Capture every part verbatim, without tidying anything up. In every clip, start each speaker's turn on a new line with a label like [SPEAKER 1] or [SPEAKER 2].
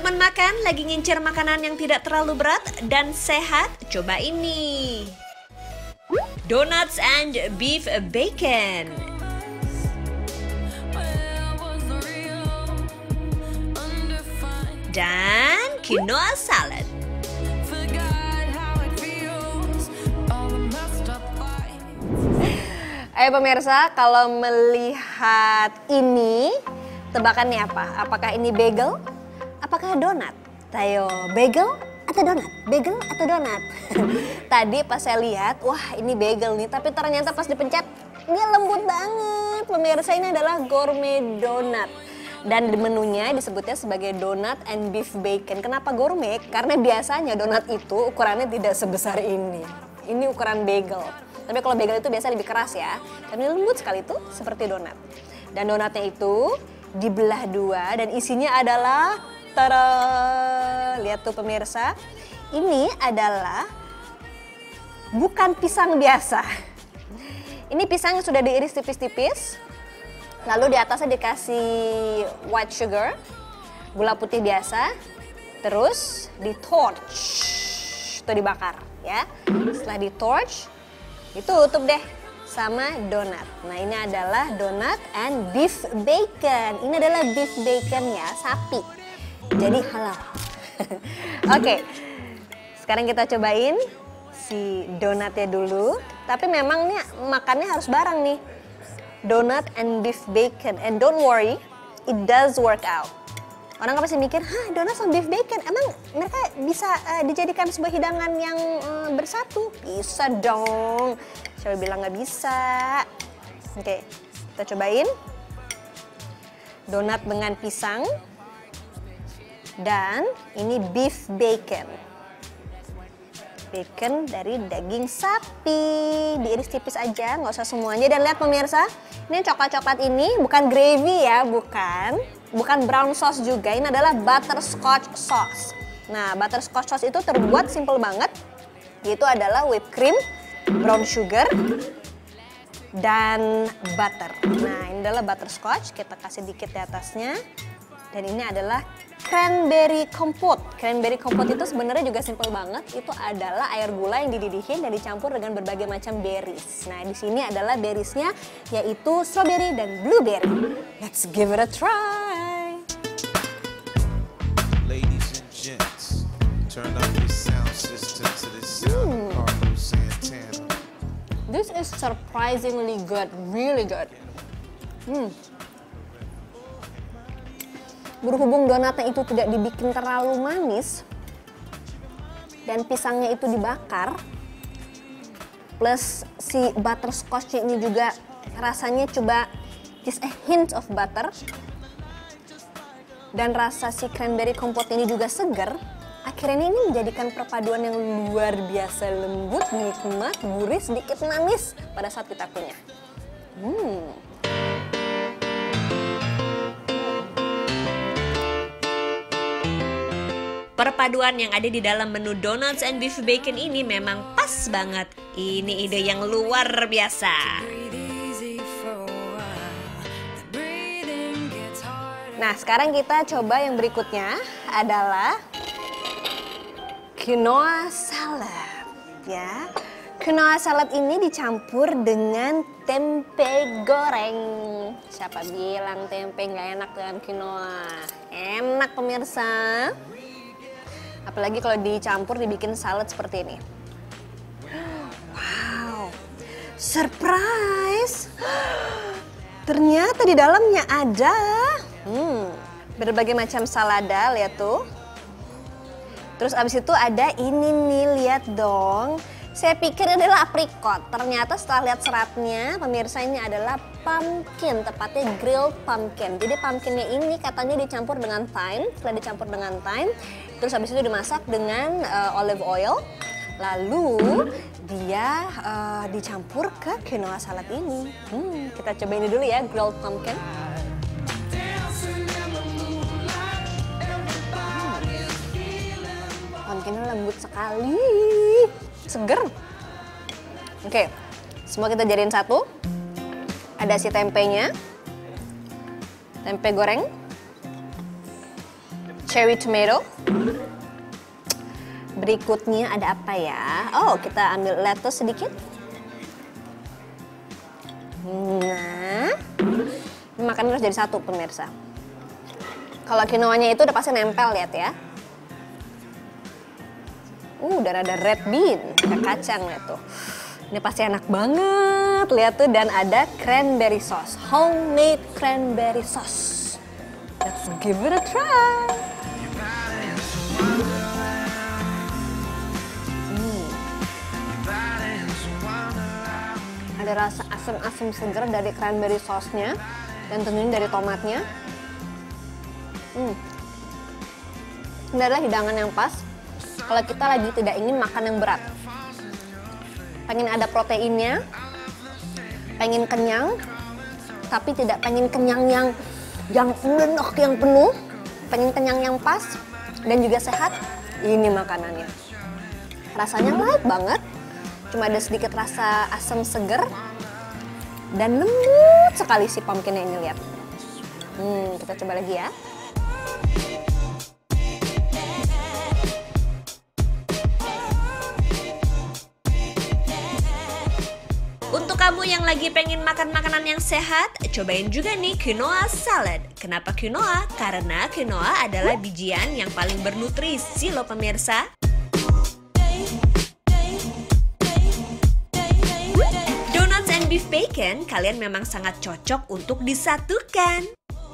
[SPEAKER 1] teman makan lagi ngincer makanan yang tidak terlalu berat dan sehat? Coba ini. Donuts and beef bacon. Dan quinoa salad.
[SPEAKER 2] Ayo pemirsa, kalau melihat ini, tebakannya apa? Apakah ini bagel? Apakah donat? Ayo, bagel atau donat? Bagel atau donat? Tadi pas saya lihat, wah ini bagel nih, tapi ternyata pas dipencet, dia lembut banget. Pemirsa, ini adalah gourmet donat. Dan di menunya disebutnya sebagai donut and beef bacon. Kenapa gourmet? Karena biasanya donat itu ukurannya tidak sebesar ini. Ini ukuran bagel. Tapi kalau bagel itu biasa lebih keras ya. Karena lembut sekali itu seperti donat. Dan donatnya itu dibelah dua dan isinya adalah, tada, lihat tuh pemirsa. Ini adalah bukan pisang biasa. Ini pisang yang sudah diiris tipis-tipis. Lalu di atasnya dikasih white sugar, gula putih biasa. Terus di torch, itu dibakar ya. Setelah di torch, ditutup deh sama donat. Nah ini adalah donut and beef bacon. Ini adalah beef bacon ya, sapi. Jadi halal. Oke, sekarang kita cobain si donatnya dulu. Tapi memang nih makannya harus bareng nih. Donut and beef bacon. And don't worry, it does work out. Orang pasti mikir, hah donat sama beef bacon, emang mereka bisa uh, dijadikan sebuah hidangan yang uh, bersatu? Bisa dong. Siapa bilang nggak bisa? Oke, kita cobain. Donat dengan pisang. Dan ini beef bacon. Bacon dari daging sapi. Diiris tipis aja, nggak usah semuanya. Dan lihat pemirsa, ini coklat-coklat ini bukan gravy ya, bukan. Bukan brown sauce juga, ini adalah butterscotch sauce. Nah, butterscotch sauce itu terbuat simple banget. Yaitu adalah whipped cream, brown sugar, dan butter. Nah, ini adalah butterscotch, kita kasih dikit di atasnya. Dan ini adalah cranberry compote. Cranberry compote itu sebenarnya juga simple banget. Itu adalah air gula yang dididihin dan dicampur dengan berbagai macam berries. Nah, di sini adalah berriesnya yaitu strawberry dan blueberry. Let's give it a try.
[SPEAKER 3] Ladies and gents, turn up your sound system to the sound of Carlos Santana.
[SPEAKER 2] This is surprisingly good, really good. Hmm. Berhubung donatnya itu tidak dibikin terlalu manis dan pisangnya itu dibakar, plus si butterscotch ini juga rasanya coba just a hint of butter, dan rasa si cranberry compote ini juga segar. Akhirnya ini menjadikan perpaduan yang luar biasa, lembut, nikmat, gurih, sedikit manis pada saat kita kunyah. Hmm.
[SPEAKER 1] Perpaduan yang ada di dalam menu donuts and beef bacon ini memang pas banget. Ini ide yang luar biasa.
[SPEAKER 2] Nah, sekarang kita coba yang berikutnya adalah quinoa salad. Ya, quinoa salad ini dicampur dengan tempe goreng. Siapa bilang tempe nggak enak dengan quinoa? Enak pemirsa. Apalagi kalau dicampur dibikin salad seperti ini. Wow, surprise! Ternyata di dalamnya ada hmm, berbagai macam salada, lihat tuh. Terus abis itu ada ini nih, lihat dong. Saya pikir ini adalah aprikot. Ternyata setelah lihat seratnya, pemirsa, ini adalah pumpkin, tepatnya grilled pumpkin. Jadi pumpkinnya ini katanya dicampur dengan thyme. Setelah dicampur dengan thyme, terus habis itu dimasak dengan uh, olive oil. Lalu dia uh, dicampur ke quinoa salad ini. Hmm, kita coba ini dulu ya, grilled pumpkin. Pumpkinnya lembut sekali, seger. Oke, semua kita jadiin satu. Ada si tempenya, tempe goreng, cherry tomato. Berikutnya ada apa ya? Oh, kita ambil lettuce sedikit. Nah, makan harus jadi satu pemirsa. Kalau quinoa-nya itu udah pasti nempel, lihat ya. Uh, dan ada red bean, ada kacang, lihat tuh. Ini pasti enak banget, lihat tuh. Dan ada cranberry sauce, homemade cranberry sauce. Let's give it a try. Hmm. Ada rasa asam-asam segar dari cranberry sauce-nya dan tentunya dari tomatnya. Hmm. Ini adalah hidangan yang pas kalau kita lagi tidak ingin makan yang berat. Pengen ada proteinnya, pengen kenyang, tapi tidak pengen kenyang yang yang enak, yang penuh, pengen kenyang yang pas dan juga sehat. Ini makanannya. Rasanya light banget, cuma ada sedikit rasa asam seger dan lembut sekali si pumpkinnya ini, lihat. Hmm, kita coba lagi ya.
[SPEAKER 1] Untuk kamu yang lagi pengen makan makanan yang sehat, cobain juga nih quinoa salad. Kenapa quinoa? Karena quinoa adalah bijian yang paling bernutrisi loh pemirsa. Donuts and beef bacon, kalian memang sangat cocok untuk disatukan.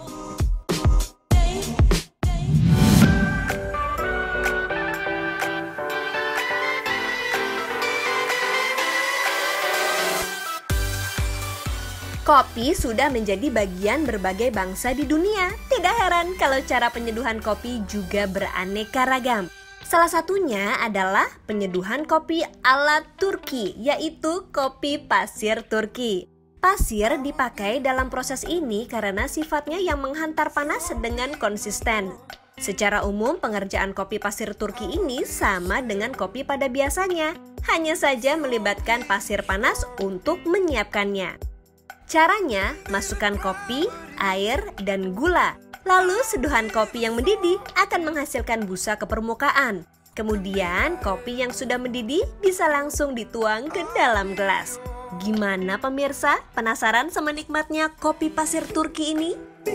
[SPEAKER 1] Kopi sudah menjadi bagian berbagai bangsa di dunia. Tidak heran kalau cara penyeduhan kopi juga beraneka ragam. Salah satunya adalah penyeduhan kopi ala Turki, yaitu kopi pasir Turki. Pasir dipakai dalam proses ini karena sifatnya yang menghantar panas dengan konsisten. Secara umum, pengerjaan kopi pasir Turki ini sama dengan kopi pada biasanya, hanya saja melibatkan pasir panas untuk menyiapkannya. Caranya, masukkan kopi, air, dan gula. Lalu seduhan kopi yang mendidih akan menghasilkan busa ke permukaan. Kemudian kopi yang sudah mendidih bisa langsung dituang ke dalam gelas. Gimana pemirsa? Penasaran sama nikmatnya kopi pasir Turki ini?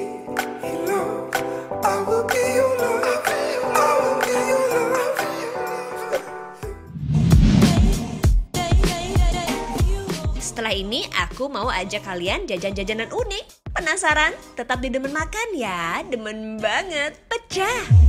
[SPEAKER 1] Setelah ini aku mau ajak kalian jajan-jajanan unik. Penasaran? Tetap di Demen Makan ya, demen banget, pecah!